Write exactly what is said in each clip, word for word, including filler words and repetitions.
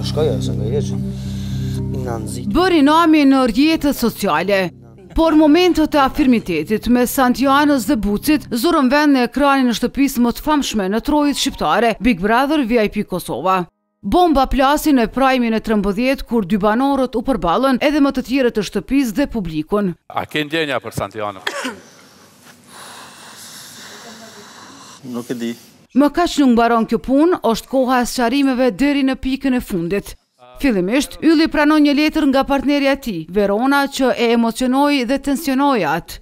shkoj, se nga jeqë. Në nëzit. Bëri nami në rrjetet sociale. Por momentet e afirmitetit me Santianës dhe Bucit zurën vend në ekranin në shtëpisë më të famshme në trojit shqiptare, Big Brother V I P Kosova. Bomba plasi në prajmin e trembëdhjetë kur dy banorët u përballën edhe më të tjerët të shtëpisë dhe publikun. A ke ndjenja për Santianën? Nuk e di. Më kaq nuk mbaron kjo punë, është koha e sqarimeve deri në pikën e fundit. Fillimisht, Ylli pranon një letër nga partneri e tij, Verona, që e emocionoi dhe tensionoi atë.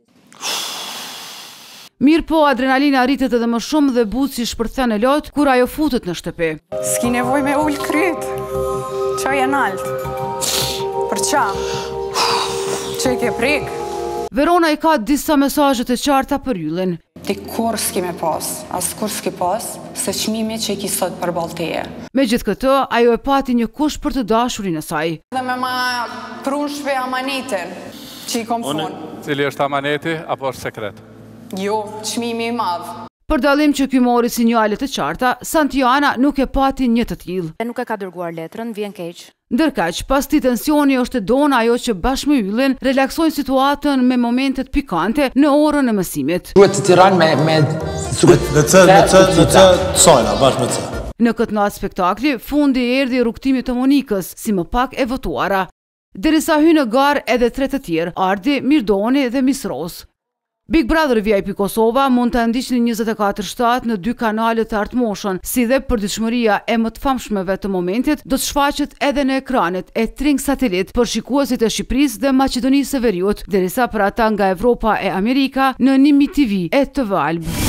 Mirë po, adrenalina rritet edhe më shumë dhe Buci shpërthen e lot kur ajo futet në shtëpi. S'ki nevoj me ull kryt. Qa janë alt? Për qa? Që i ke prek? Verona i ka disa mesazhe të qarta për Yllin. Ti kur s'ki me pas, as kur s'ki pas, se çmimi që i ki sot për balteje. Me gjithë këtë, ajo e pati një kush për të dashurin e saj. Dhe me ma prun shpe amanetin, që i kom thonë. Cili është amaneti, apo është sekret? Jo, çmimi i madh. Për dallim që ky mori sinjale të qarta, Santiana nuk e pati një të tillë. Nuk e ka dërguar letrën, vjen keq. Ndërkaq, pas ti tensioni është e dona ajo që bashkë me Yllin relaksojnë situatën me momentet pikante në orën e mësimit. Duhet të tiran me... me... Në të, në të, në të, sajna, bashkë me të. Në këtë natë spektakli, fundi erdhi rrugtimit të Monikës, si më pak e votuara. Derisa hy në garë edhe tre të tjerë, Ardi, Mirdoni dhe Miss Rose. Big Brother V I P Kosova mund të ndiqni njëzet e katër shtatë në dy kanalet të Art Motion, si dhe përditshmëria e më të famshmeve të momentit do të shfaqet edhe në ekranet e Tring Satelit për shikuesit e Shqipërisë dhe Maqedonisë së Veriut, derisa për ata nga Evropa e Amerika në Nimi T V e T V Alb.